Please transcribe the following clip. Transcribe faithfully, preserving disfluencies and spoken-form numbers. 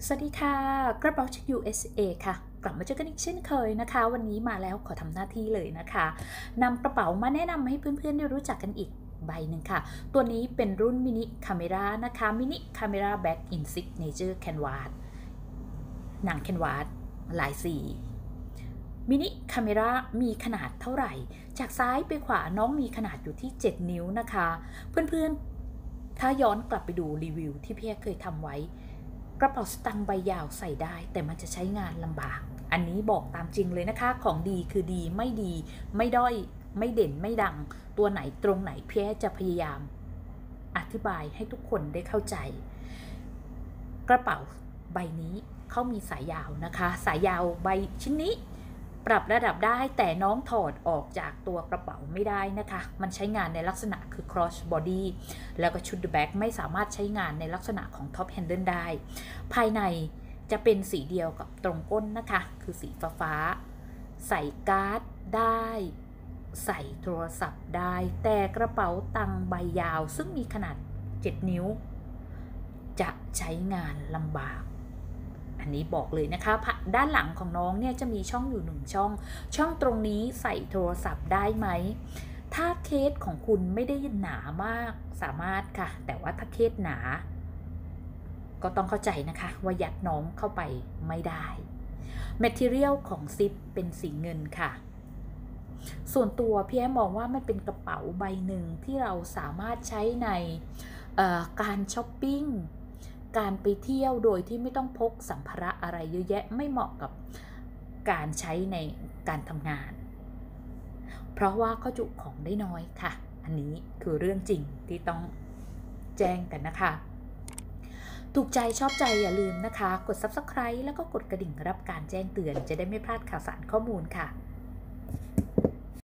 สวัสดีค่ะกระเป๋าจาก ยู เอส เอ ค่ะกลับมาเจอกันอีกเช่นเคยนะคะวันนี้มาแล้วขอทำหน้าที่เลยนะคะนำกระเป๋ามาแนะนำให้เพื่อนๆได้รู้จักกันอีกใบหนึ่งค่ะตัวนี้เป็นรุ่นมินิคาเมรานะคะมินิคาเมราแบ็กอินซิกเนเจอร์แคนวาสหนังแคนวาสลายสีมินิคาเมรามีขนาดเท่าไหร่จากซ้ายไปขวาน้องมีขนาดอยู่ที่เจ็ดนิ้วนะคะเพื่อนๆถ้าย้อนกลับไปดูรีวิวที่พี่เคยทำไว้กระเป๋าสตางค์ใบยาวใส่ได้แต่มันจะใช้งานลำบากอันนี้บอกตามจริงเลยนะคะของดีคือดีไม่ดีไม่ด้อยไม่เด่นไม่ดังตัวไหนตรงไหนพี่จะพยายามอธิบายให้ทุกคนได้เข้าใจกระเป๋าใบนี้เขามีสายยาวนะคะสายยาวใบชิ้นนี้ปรับระดับได้แต่น้องถอดออกจากตัวกระเป๋าไม่ได้นะคะมันใช้งานในลักษณะคือ cross body แล้วก็ชุด แบ็คไม่สามารถใช้งานในลักษณะของ top handle ได้ภายในจะเป็นสีเดียวกับตรงก้นนะคะคือสีฟ้าใส่การ์ดได้ใส่โทรศัพท์ได้แต่กระเป๋าตังค์ใบยาวซึ่งมีขนาดเจ็ดนิ้วจะใช้งานลำบากอันนี้บอกเลยนะคะด้านหลังของน้องเนี่ยจะมีช่องอยู่หนึ่งช่องช่องตรงนี้ใส่โทรศัพท์ได้ไหมถ้าเคสของคุณไม่ได้หนามากสามารถค่ะแต่ว่าถ้าเคสหนาก็ต้องเข้าใจนะคะว่ายัดน้องเข้าไปไม่ได้ Material ของซิปเป็นสีเงินค่ะส่วนตัวพี่แอมมองว่ามันเป็นกระเป๋าใบหนึ่งที่เราสามารถใช้ในการช้อปปิ้งการไปเที่ยวโดยที่ไม่ต้องพกสัมภาระอะไรเยอะแยะไม่เหมาะกับการใช้ในการทำงานเพราะว่าเขาจุของได้น้อยค่ะอันนี้คือเรื่องจริงที่ต้องแจ้งกันนะคะถูกใจชอบใจอย่าลืมนะคะกด ซับสไครบ์ แล้วก็กดกระดิ่งรับการแจ้งเตือนจะได้ไม่พลาดข่าวสารข้อมูลค่ะ